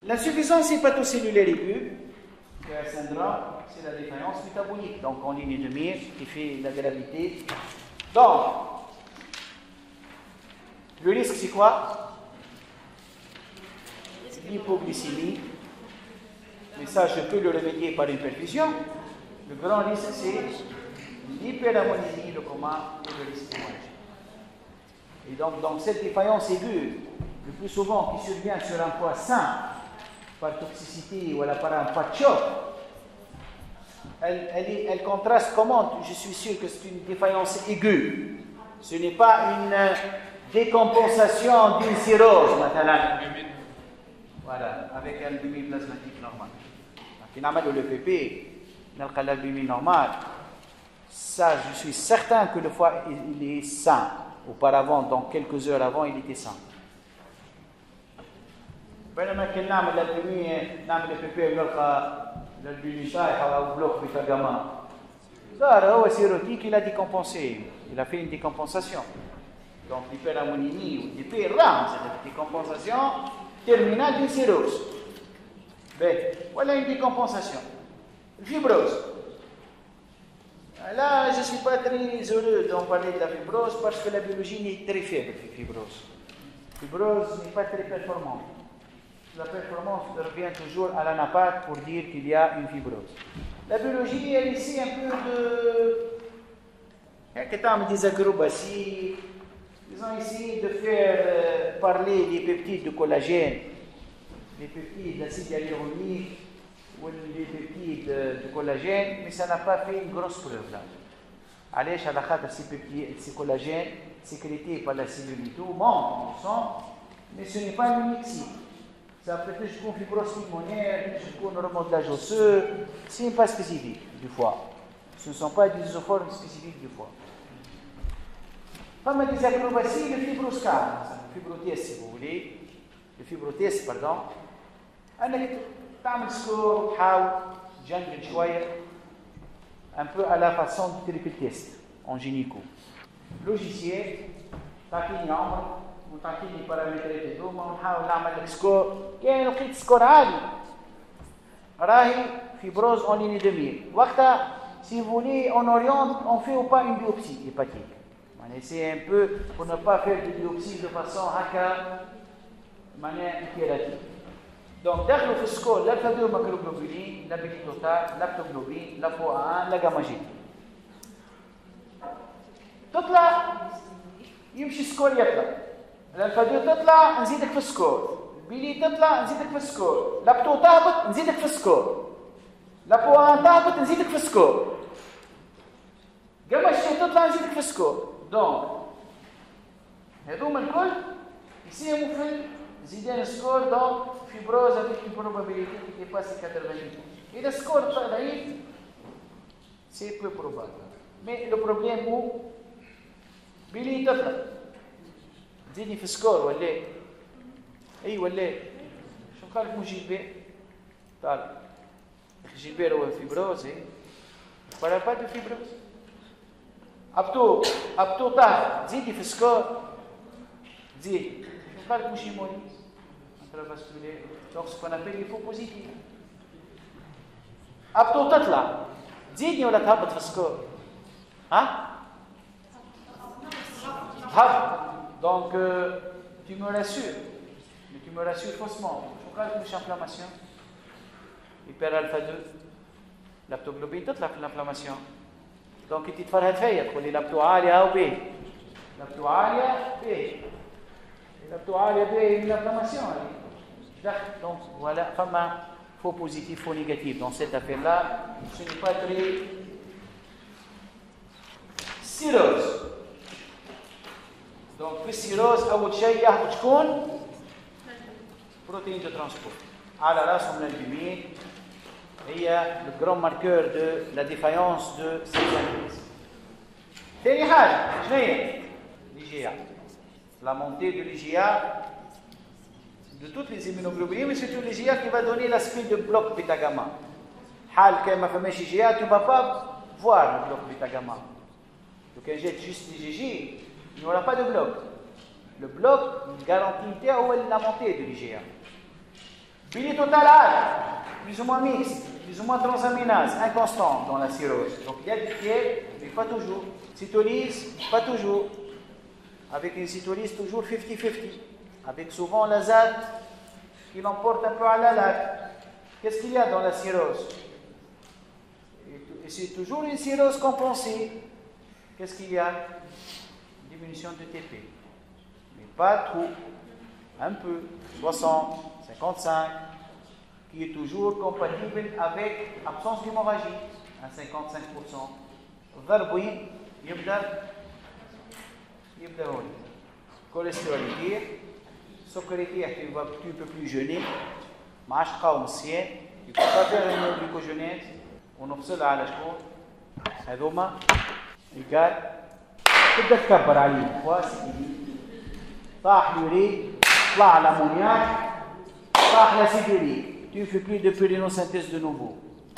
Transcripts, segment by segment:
L'insuffisance hépatocellulaire aiguë, c'est un syndrome, c'est la défaillance métabolique, donc en ligne de mire, qui fait la gravité. Donc, le risque c'est quoi? L'hypoglycémie. Mais ça, je peux le remédier par une perfusion. Le grand risque, c'est l'hyperammonémie, le coma et le risque hémorragique. Et donc, dans cette défaillance aiguë, le plus souvent qui survient sur un poids sain, par toxicité ou par un poids de choc, elle contraste comment? Je suis sûr que c'est une défaillance aiguë. Ce n'est pas une décompensation d'une cirrhose, maintenant. Voilà, avec un albumine plasmatique normal. Finalement, le PP, l'albumine normal, ça, je suis certain que le foie il est sain. Auparavant, donc quelques heures avant, il était sain. بينما كنا نعمل البيمين نعمل البيبي ونلقى البيمين طايحه او بلوك بتاع جاما صار هو سيروتيك il a décompensé, il a fait une décompensation. Donc l'hyperammonémie ou l'hyperram, c'est une décompensation terminale d'une cirrhose. Voilà une décompensation. Fibrose. Là, je ne suis pas très heureux d'en parler de la fibrose parce que la biologie est très faible de fibrose. Fibrose n'est pas très performante. La performance revient toujours à l'anapathe pour dire qu'il y a une fibrose. La biologie, elle essaie un peu de... des acrobaties. Ils ont essayé de faire parler des peptides de collagène, les peptides d'acide hyaluronique ou les peptides de collagène, mais ça n'a pas fait une grosse preuve là. Allez, à la khatra, ces peptides, ces collagènes, sécrétés par la cellule et tout, montent au sang, mais ce n'est pas l'unique site. Ça peut être jusqu'au fibrose pulmonaire, jusqu'au remodelage osseux, ce n'est pas spécifique du foie. Ce ne sont pas des isoformes spécifiques du foie. Comme des acrobaties, le fibroscan, le fibrotest si vous voulez, le fibrotest, pardon, أنك تعمل سكور وتحاول تجنجل شوية un peu à la façon du triple test en gynéco. Logiciel, تعطيني عمر وتعطيني بارامترات هذوما ونحاول نعمل لك سكور، كان لقيت سكور عالي راهي fibrose en ligne de mire. وقتها si vous voulez on oriente, on fait ou pas une biopsie hépatique. On essaie un peu pour ne pas faire de biopsie de façon هكا manière itérative. Donc, دخلوا في السكور لا الفادو ماكروجلوبولين لا بيكتوتال لا بتوجلوبين لا فو 1 لا جاما جي. تطلع يمشي السكور يطلع. الفادو تطلع نزيدك في السكور. البيلي تطلع نزيدك في السكور. لا بتو تهبط نزيدك في السكور. لا فو 1 تهبط نزيدك في السكور. جاما جي تطلع نزيدك في السكور. دونك هذوما الكل يساهموا في زيدان السكور دونك fibrose avec une probabilité qui dépasse 90. Et le score ضعيف, c'est peu probable. Mais le problème où بيلي تطلع تزيدني في السكور ولا اي ولا شو قال لك جيلبير؟ طالع جيلبير هو فيبروز ولا با دو فيبروز ابتو طاح تزيدي في السكور تزيد شو قال لك مش يموني intravasculaire, donc ce qu'on appelle les faux positifs. أبتو تطلع تزيدني ولا تهبط في السكور؟ ها؟ هبط. Donc tu me rassures, mais tu me rassures faussement. شو قالك مش inflammation؟ hyper alpha 2 l'aptoglobine تطلع في l'inflammation. Donc أنت تفرهد فيا تقول لي لابتو عالية أو بيه. لابتو عالية بيه. لابتو عالية بيه l'inflammation. Donc voilà, femme faux positif, faux négatif. Dans cette affaire-là, ce n'est pas très cirrhose. Donc في السيروز أول شيء يهبط شكون؟ بروتين دو ترانسبورت. على راسهم الالبومين هي le grand marqueur de la défaillance de cette synthèse. ثاني حاجة شنو هي؟ l'IgA. La montée de l'IgA de toutes les immunoglobulines, mais surtout l'IgA qui va donner l'aspect de bloc bêta-gamma. حال كان ما فماش IgA, tu ne vas pas voir le bloc bêta-gamma. Donc quand j'ai juste l'IgG, il n'y aura pas de bloc. Le bloc garantit la montée de l'IgA. Bili total, plus ou moins mixte, plus ou moins transaminase, inconstant dans la cirrhose. Donc il y a des fièvres, mais pas toujours. Cytolyse, pas toujours. Avec une cytolyse, toujours 50-50. Avec souvent l'azate qui l'emporte un peu à la laque. Qu'est-ce qu'il y a dans la cirrhose? Et c'est toujours une cirrhose compensée. Qu'est-ce qu'il y a? Diminution de TP. Mais pas trop. Un peu. 60, 55. Qui est toujours compatible avec absence d'hémorragie. À 55%. Verbouin, يبدأ هون. Cholestérol يطير. السكر يطيح, tu ne peux plus jeûner. ما عادش تقاوم الصيام. Il faut pas faire une glucogenèse. ونفصلها على شكون؟ هذوما الكال تبدا تكبر عليه طاح اليوريك طلع الامونياك طاح لاسيد يوريك tu ne fais plus de périnosynthèse de nouveau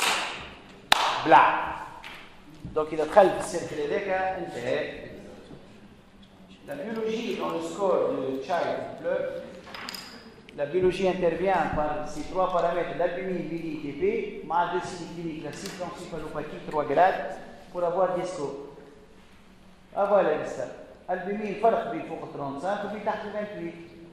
بلع donc إذا دخل في السيركل هذاك انتهى. La biologie dans le score de Child-Fleur, la biologie intervient par ces trois paramètres, l'albumine, bili, TP, mal de signe clinique, la cycloencéphalopathie 3 grades, pour avoir des scores. Ah voilà le stade. Albumine, فرق بين فوق 35 وبين تحت 28.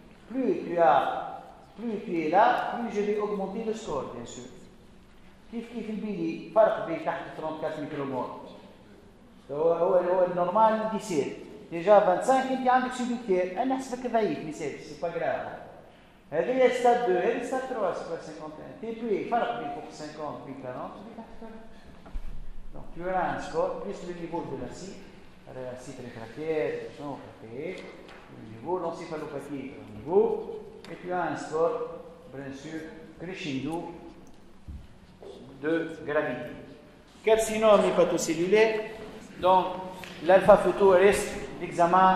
Plus tu es là, plus je vais augmenter le score, bien sûr. كيف البيلي فرق بين تحت 34 ميكرومول. هو النورمال 17. Déjà 25 انت عندك سوبيكتير، انا نحسبك ضعيف مثال سي با غراف. هذا هي ستاد 2، هذا ستاد 3 سي با 51. تي بي فرق بين فوق 50 وبين 40 وبين تحت 40. Donc tu auras un score plus le niveau de l'acide réfractaire, le niveau, l'encéphalopathie au niveau, et tu as un score, bien sûr, crescendo de gravité. Carcinome hépatocellulaire, donc l'alpha-photo reste l'examen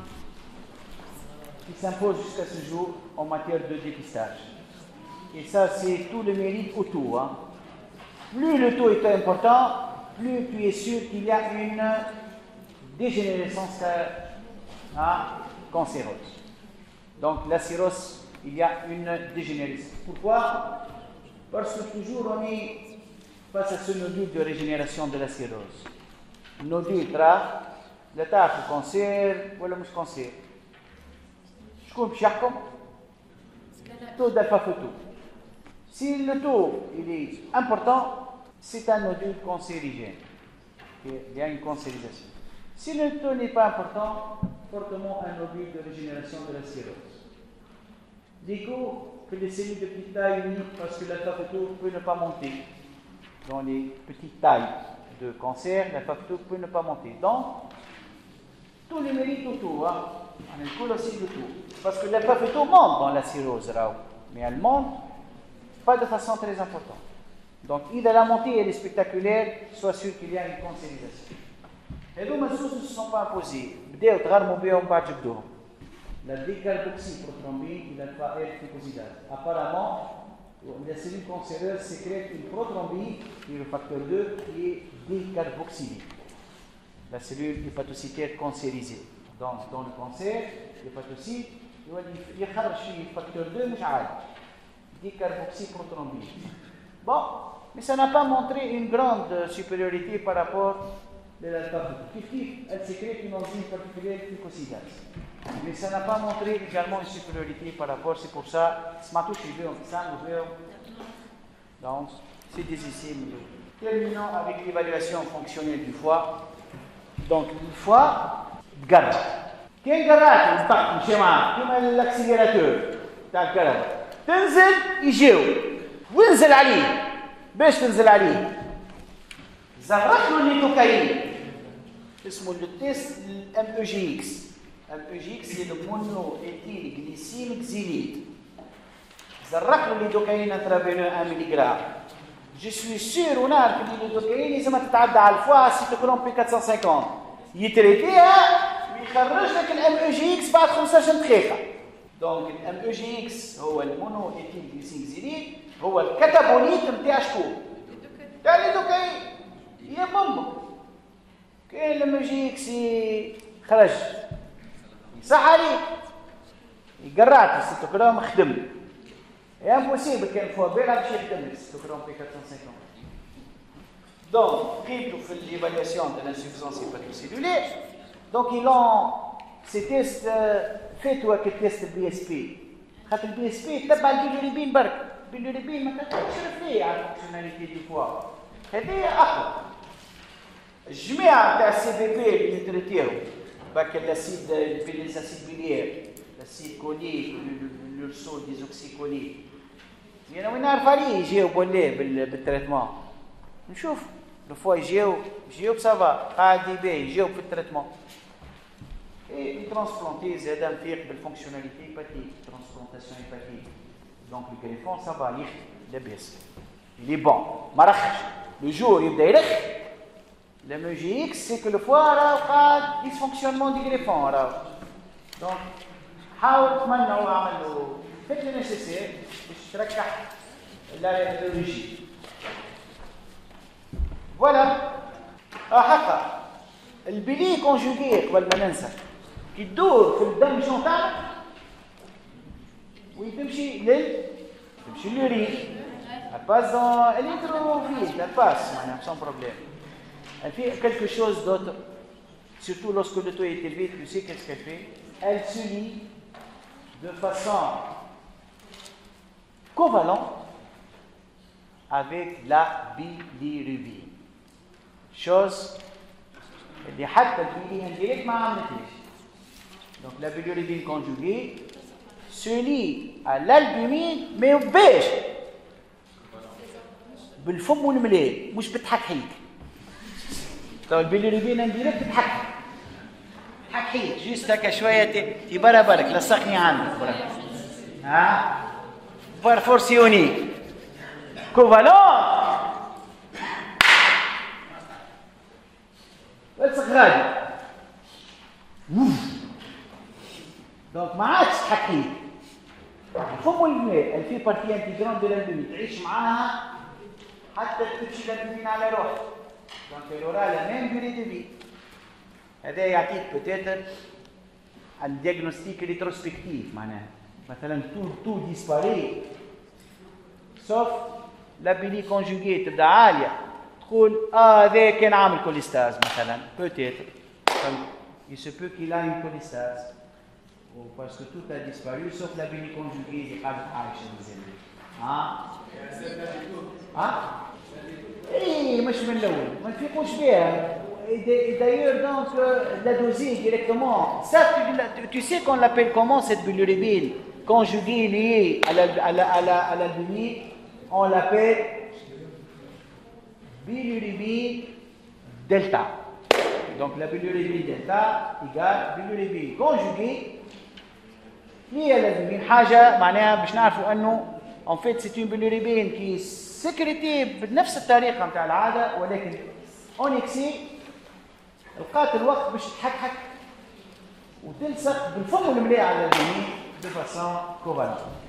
qui s'impose jusqu'à ce jour en matière de dépistage. Et ça, c'est tout le mérite autour. Hein. Plus le taux est important, plus tu es sûr qu'il y a une dégénérescence cancéreuse. Donc la cirrhose, il y a une dégénérescence. Pourquoi? Parce que toujours on est face à ce nodule de régénération de la cirrhose. Nodule لا تعرفوا كونسير ولا مش كونسير. شكون باش يحكم؟ taux d'alpha photo. Si le taux il est important, c'est un nodule cancérigène. Il y a une cancérisation. Si le taux n'est pas important, fortement un nodule de régénération de la cirrhose. L'écho que les cellules de petite taille unique parce que l'alpha photo peut ne pas monter. Dans les petites tailles de cancer, l'alpha photo peut ne pas monter. Donc, tous les mérites autour, hein. On est cool aussi de tout. Parce que l'alpha photo monte dans la cirrhose, mais elle monte pas de façon très importante. Donc, إذا la montée elle est spectaculaire, sois sûr qu'il y a une cancérisation. هذوما الزوز ne se sont pas imposés. بداو تغرموا بهم بعد جبدوهم. La décarboxyprothrombine et l'alpha L-glucosidase. Apparemment, la cellule cancéreuse sécrète une prothrombine, qui est le facteur 2, qui est décarboxylée. La cellule hépatocytaire cancérisée. Dans le cancer, l'hépatocyte, il y a un facteur 2, mais décarboxyprothrombine. Bon, mais ça n'a pas montré une grande supériorité par rapport à l'alpha. Elle sécrète une enzyme particulière, glucosidase. Mais ça n'a pas montré également une supériorité par rapport, c'est pour ça, donc c'est des essais. Terminons avec l'évaluation fonctionnelle du foie. Donc le foie, garde. Quel garde? مشي معاه كما الاكسليراتور تاع الكهرباء. تنزل يجيو وانزل عليه. باش تنزل عليه؟ زرق له الليدوكاين. اسمه التيست الام او جي اكس. الام c'est le monoéthylglycine xylite. زرق له الليدوكاين انترافينو 1 ملغ. Je suis sûr ونعرف ان الليدوكاين لازم تتعدى على الفوا سيتوكروم بي 450 يتريتيها ويخرج لك الام او جي اكس بعد 15 دقيقه. دونك الام او جي اكس هو المونوإيثيلغليسين زيليت، هو الكتابوليت نتاع شكون؟ تاع الليدوكاين. يا بامك كاين الام او جي اكس خرج صح عليك يقرعت السيتوكروم خدم Et impossible qu'une fois belle à chez le stockron P450. Donc, pris pour faire l'évaluation de l'insuffisance hépatocellulaire, donc ils ont ces tests faits avec le test BSP. Le BSP تبع البيليروبين برك. البيليروبين ما تقدرش على الفونكسيوناليتي دي فوا. هذه أقوى. الجميع تاع السي بي بي اللي نتريتيرو باك الاسيد الاسيد بيليير الاسيد كوليك l'urso ديزوكسيكوليك. يعني وين نعرف عليه يجيو ولا بالتريتمون. نشوف لو يجيو بسافا قاعد يبان يجيو في التريتمون. Et transplanter زاد نفيق بالفونكسيوناليتي هيباتيك ترانسبلانتاسيون هيباتيك. دونك الجريفون سافا يخ لاباس. Il est bon. ما رخش. Le jour يبدا يرخ. Le MGX, c'est que le foie a un dysfonctionnement du greffon. Donc, faites le nécessaire pour la radiologie. Voilà. Le bili conjugué, qui dure dans le dame jontal, oui, c'est l'urine. Elle passe dans l'électrophile, elle passe, sans problème. Elle fait quelque chose d'autre, surtout lorsque le taux est élevé, tu sais qu'est-ce qu'elle fait? Elle se lie de façon covalente avec la bilirubine. Chose اللي حتى البيلي indirect ما عملتهاش. Donc la bilirubine conjuguée se lie à l'albumine mais باش بالفم والملاء مش بتحكيك. طيب البيليروبين انديريكت تحكيك جيست هكا شويه تبرا بالك لصقني عندك برك. ها بارفورسيوني كوفالون لصق غادي. دونك ما عادش تحكيك. الفم والماء الفي بارتي انتيجرون دو l'albumine تعيش معاها حتى تمشي l'albumine على روحها. Donc elle aura la même durée de vie. هذا يعطيك peut-être un diagnostic rétrospectif معناها. مثلا tout disparaît sauf la bili conjuguée تبدا عالية. تقول هذا كان عامل كوليستاز مثلا peut-être. Il se peut qu'il a une cholestase. Parce que tout a disparu sauf la bili conjuguée اللي قاعدة عايشة مازال. ايه مش من الاول ما نفيقوش بها. D'ailleurs donc la doser directement. Ça tu sais qu'on l'appelle comment cette bilirubine conjuguée liée à l'albumine, on l'appelle bilirubine delta. Donc la bilirubine delta égale bilirubine conjuguée liée à l'albumine. حاجه معناها باش نعرفوا انه en fait c'est une bilirubine qui سكرتي بنفس الطريقه نتاع العاده ولكن اون اكسي لقات الوقت باش تحكحك وتلصق بالفم والملاء على اليمين بفاسون كوفالون.